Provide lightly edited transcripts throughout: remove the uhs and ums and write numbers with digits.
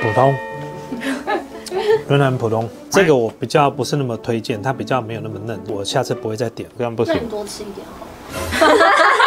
普通，有点很普通。这个我比较不是那么推荐，它比较没有那么嫩，我下次不会再点，这样不行。 那你多吃一点好了。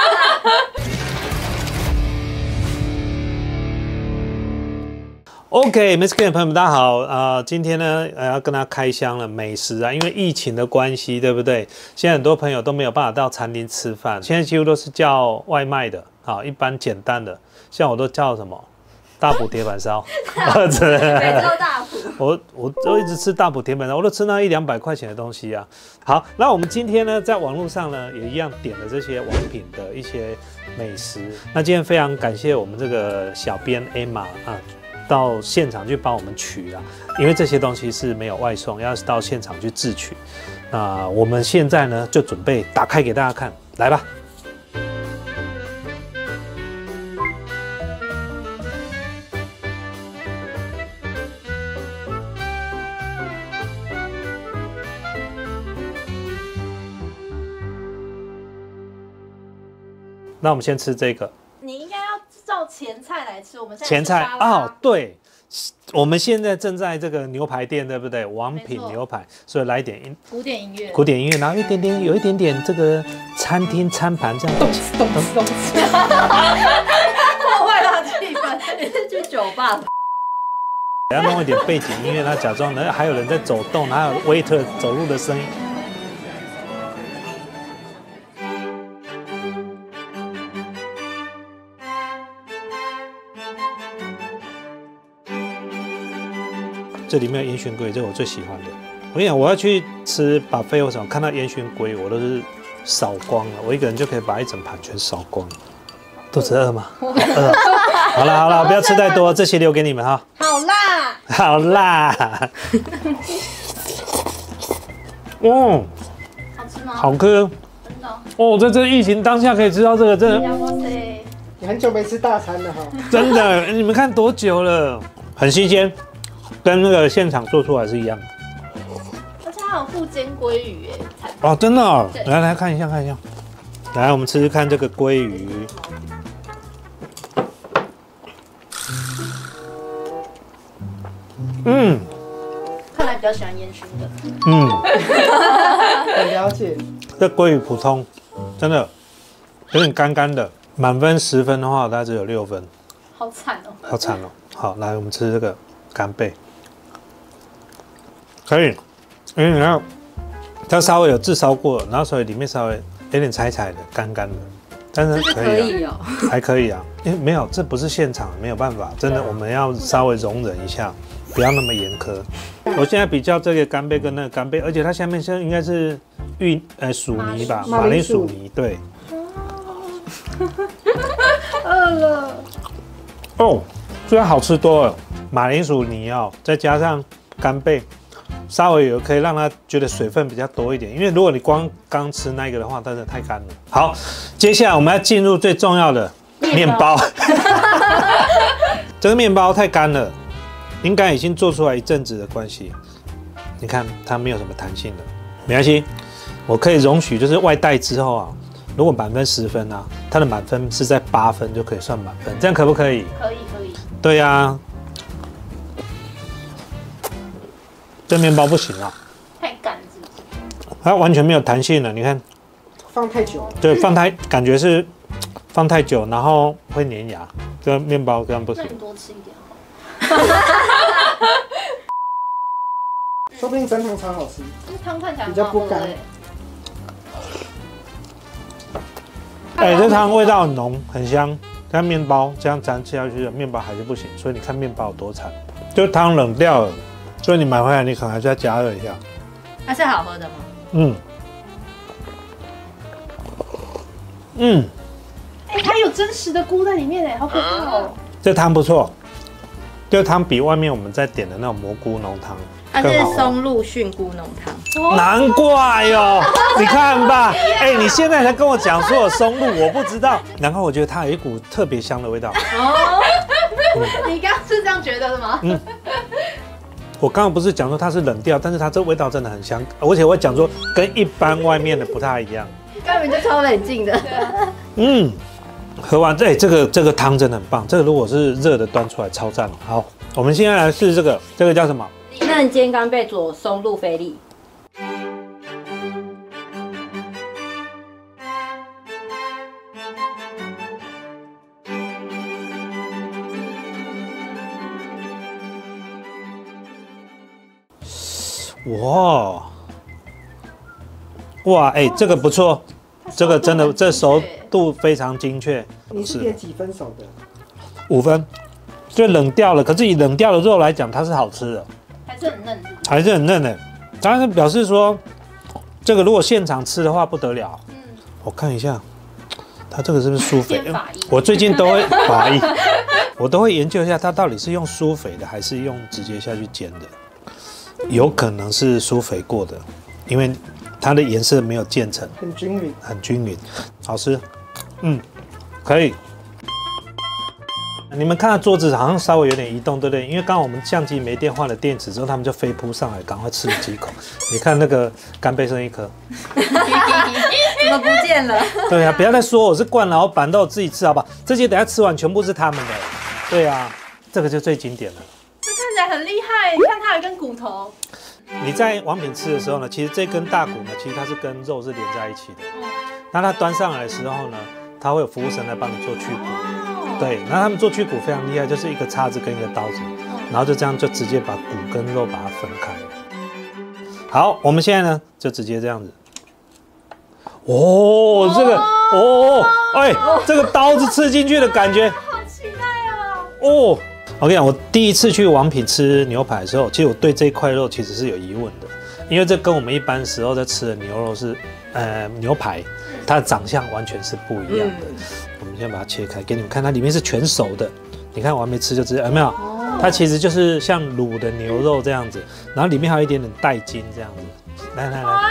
OK，Miss K 的朋友们，大家好。今天呢，要跟大家开箱了美食啊，因为疫情的关系，对不对？现在很多朋友都没有办法到餐厅吃饭，现在几乎都是叫外卖的，好，一般简单的，像我都叫什么大埔铁板烧，或者每周大埔。 我都一直吃大埔铁板烧，我都吃那100-200块钱的东西啊。好，那我们今天呢，在网络上呢，也一样点了这些网品的一些美食。那今天非常感谢我们这个小编 Emma 啊。到现场去帮我们取啊，因为这些东西是没有外送，要到现场去自取。那我们现在呢，就准备打开给大家看，来吧。那我们先吃这个。 你应该要照前菜来吃，我们现在前菜哦，对，我们现在正在这个牛排店，对不对？王品牛排，所以来一点古典音乐， 然后有一点点这个餐厅餐盘这样， 动次，破坏了气氛，你是去酒吧？ 要弄一点背景音乐，他假装还有人在走动，还有 waiter 走路的声音。这里面有烟熏龟，这是我最喜欢的。我跟你讲，我要去吃 buffet 或什么，看到烟熏龟，我都是扫光了。我一个人就可以把一整盘全扫光。肚子饿吗？好饿。好了，不要吃太多，这些留给你们哈。 好辣， 好辣。 好吃吗？ 好吃。 真的。 哦，在这疫情当下可以吃到这个，真的。 哇塞！ 你很久没吃大餐了哈。 真的，你们看多久了？很新鲜。跟那个现场做出来是一样的， 而且还有附煎鲑鱼耶！ 哦，真的哦，来看一下，来，我们吃吃看这个鲑鱼， 看来比较喜欢烟熏的， 很了解。 这鲑鱼普通，真的有点干干的，满分10分的话，大概只有6分， 好惨哦， 好惨哦。好，来我们吃这个干贝。可以，因为你看它稍微有炙烧过，然后所以里面稍微有点柴柴的、干干的，但是可以啊，还可以啊。因为没有，这不是现场，没有办法，真的我们要稍微容忍一下，不要那么严苛。我现在比较这个干贝跟那个干贝，而且它下面现在应该是薯泥吧，马铃薯泥，对。 饿了。 哦，虽然好吃多了，马铃薯泥哦，再加上干贝。稍微有可以让它觉得水分比较多一点，因为如果你刚吃那个的话，真的太干了。好，接下来我们要进入最重要的面包。这个面包太干了，应该已经做出来一阵子的关系。你看它没有什么弹性的，没关系，我可以容许就是外带之后啊，如果满分10分啊，它的满分是在8分就可以算满分，这样可不可以？ 可以。 对呀、啊。这面包不行啊， 太干是不是？ 它完全没有弹性了。你看， 放太久。 对，感觉是放太久，然后会粘牙。这个面包这样不行。 那你多吃一点好了。 说不定真汤超好吃。 这汤看起来比较不干。 这汤味道很浓，很香。但面包这样沾吃下去的面包还是不行，所以你看面包有多惨，就汤冷掉了。所以你买回来，你可能还是要加热一下。 它是好喝的吗？它有真实的菇在里面哎，好可怕哦！ 这汤不错，这汤比外面我们在点的那种蘑菇浓汤它是松露菌菇浓汤。 难怪哟，你看吧，你现在才跟我讲说有松露，我不知道。然后我觉得它有一股特别香的味道。 哦，你刚刚是这样觉得的吗？ 我刚刚不是讲说它是冷掉，但是它这味道真的很香，而且我讲说跟一般外面的不太一样。 根本就超冷静的。 喝完，这个汤真的很棒，这个如果是热的端出来超赞。好，我们现在来试这个叫什么？ 嫩煎干贝佐松露菲力。 哇，哎，这个不错，这个真的这熟度非常精确。 你是点几分熟的 ？5分，就冷掉了。可是以冷掉的肉来讲，它是好吃的， 还是很嫩，是不是？ 还是很嫩的。当然表示说，这个如果现场吃的话不得了。我看一下，它这个是不是酥肥？我最近都会法医，我都会研究一下它到底是用酥肥的，还是用直接下去煎的。有可能是酥肥过的，因为它的颜色没有渐层， 很均匀， 很均匀，好吃。可以。你们看到桌子好像稍微有点移动，对不对？因为刚刚我们相机没电换了电池之后，他们就飞扑上来，赶快吃了几口。你看那个干贝剩一颗， 怎么不见了？ 对啊，不要再说我是惯老板，都我自己吃好不好？这些等下吃完全部是他们的。对啊，这个就最经典了。 这看起来很厉害，你看它有一根骨头。 你在王品吃的时候呢，其实这根大骨呢，其实它是跟肉是连在一起的。那它端上来的时候呢，它会有服务生来帮你做去骨。对，然后他们做去骨非常厉害，就是一个叉子跟一个刀子，然后就这样就直接把骨跟肉把它分开。好，我们现在呢就直接这样子。哦，这个这个刀子刺进去的感觉， 好期待哦。我跟你讲，我第一次去王品吃牛排的时候，其实我对这一块肉其实是有疑问的，因为这跟我们一般时候在吃的牛肉是，牛排，它的长相完全是不一样的。我们先把它切开，给你们看，它里面是全熟的。你看我还没吃就知道，有没有？它其实就是像卤的牛肉这样子，然后里面还有一点点带筋这样子。来，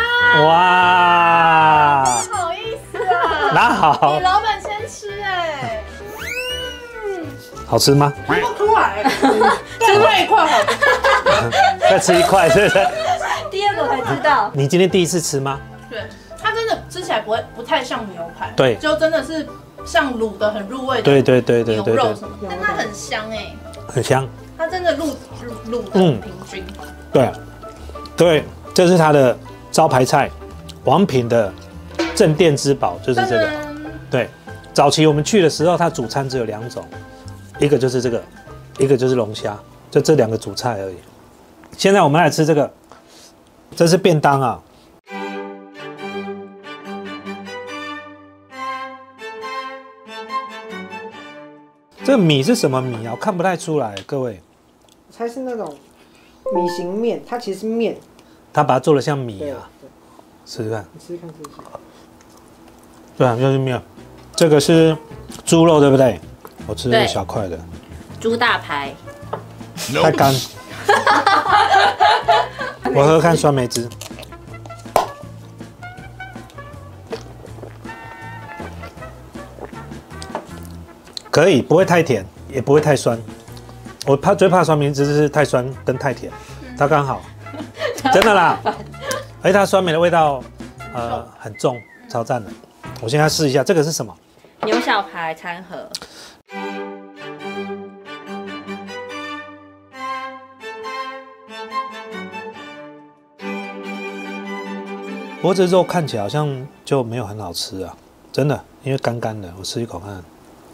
哇！ 不好意思啊， 拿好。 你老板先吃哎。 好吃吗？ 吃不出来，吃这一块好吃。 再吃一块，是不是？ 第二个才知道。 你今天第一次吃吗？ 对，它真的吃起来不太像牛排， 对， 就真的是像卤的很入味的对牛肉什么，但它很香哎， 很香， 它真的卤的很平均。 对，这是它的招牌菜，王品的镇店之宝就是这个。对，早期我们去的时候，它主餐只有2种。一个就是这个，一个就是龙虾，就这2个主菜而已。现在我们来吃这个，这是便当啊。这个米是什么米啊？我看不太出来，各位。 我猜是那种米型面，它其实是面， 他把它做的像米啊。试试看， 你试试看，试试看。 对啊，就是面。这个是猪肉，对不对？我吃了一小块的猪大排， 太干。我喝看酸梅汁，可以，不会太甜，也不会太酸。我最怕酸梅汁是太酸跟太甜，它刚好，真的啦。而且它酸梅的味道很重，超赞的。我现在试一下，这个是什么？ 牛小排餐盒。 不过这肉看起来好像就没有很好吃啊，真的，因为干干的。我吃一口看，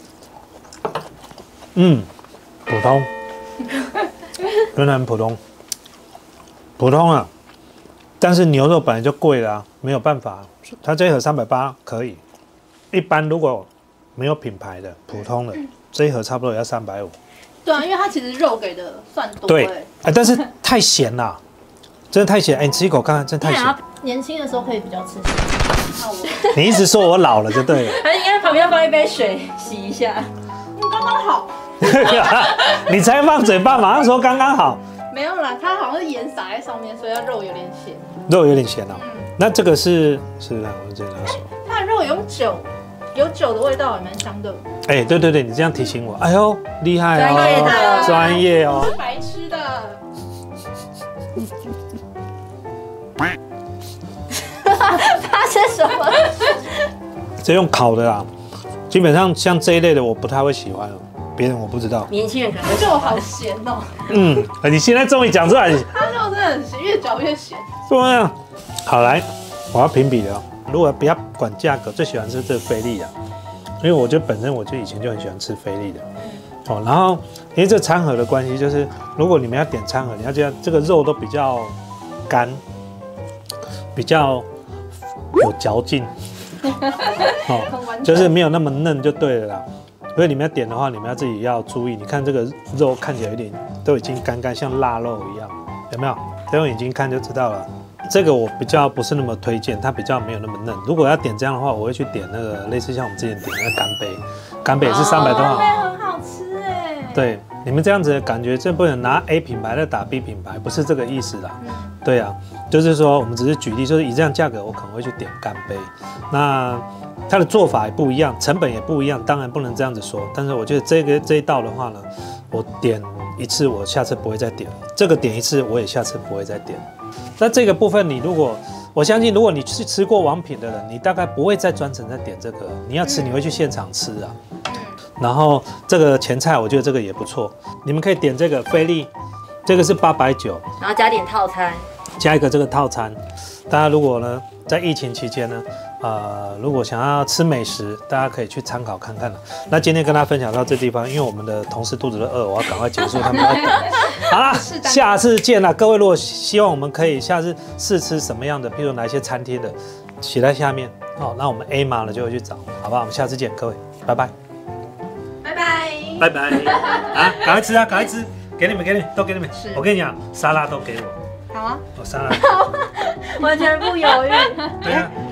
普通，真的很普通，普通啊。但是牛肉本来就贵啦，没有办法，它这一盒380可以。一般如果没有品牌的普通的，这一盒差不多也要350。 对啊，因为它其实肉给的算多。 对，但是太咸了，真的太咸。你吃一口看看，真的太咸。 年轻的时候可以比较吃。 你一直说我老了就对了。 还应该旁边放一杯水洗一下。 刚刚好。 你才放嘴巴，马上说刚刚好。 没有啦，它好像是盐撒在上面，所以它肉有点咸。 肉有点咸哦。那这个是看我这拿手。 它的肉有酒，有酒的味道也蛮香的。 哎，对，你这样提醒我，哎呦，厉害哦， 专业哦。 是白吃的。 发生什么？ 这用烤的啦， 基本上像这一类的我不太会喜欢哦，别人我不知道。 年轻人可能会喜肉欢好咸哦， 你现在终于讲出来， 它肉真的很咸，越嚼越咸。 对啊。好来，我要评比了。如果不要管价格，最喜欢吃这个菲力啊，因为我觉得本身我就以前就很喜欢吃菲力的。哦，然后因为这餐盒的关系，就是如果你们要点餐盒，你要这个肉都比较干，比较有嚼劲，就是没有那么嫩就对了啦。所以你们要点的话，你们要自己要注意。你看这个肉看起来有点都已经干干，像腊肉一样，有没有？用眼睛看就知道了。这个我比较不是那么推荐，它比较没有那么嫩。如果要点这样的话，我会去点那个类似像我们之前点那个干贝，干贝也是300多干贝号。 很好吃哎。 对，你们这样子的感觉，这不能拿 A 品牌来打 B 品牌，不是这个意思啦。对啊，就是说我们只是举例，就是以这样价格，我可能会去点干贝。那它的做法也不一样，成本也不一样，当然不能这样子说。但是我觉得这一道的话呢，我点一次，我下次不会再点；这个点一次，我也下次不会再点。那这个部分，我相信，如果你去吃过王品的人，你大概不会再专程再点这个。你要吃，你会去现场吃啊。然后这个前菜，我觉得这个也不错，你们可以点这个菲力，这个是890， 然后加点套餐， 加一个这个套餐。大家如果呢在疫情期间呢，如果想要吃美食，大家可以去参考看看了。那今天跟大家分享到这地方，因为我们的同事肚子都饿，我要赶快结束，他们要等。好啦，下次见了，各位。如果希望我们可以下次试吃什么样的，譬如哪一些餐厅的，写在下面。好，那我们 A 码呢就会去找，好不好？我们下次见，各位，拜拜。 拜拜。 拜拜。啊，赶快吃啊，赶快吃，给你们，都给你们。我跟你讲，沙拉都给我。 好啊。 沙拉。 完全不犹豫。 对啊。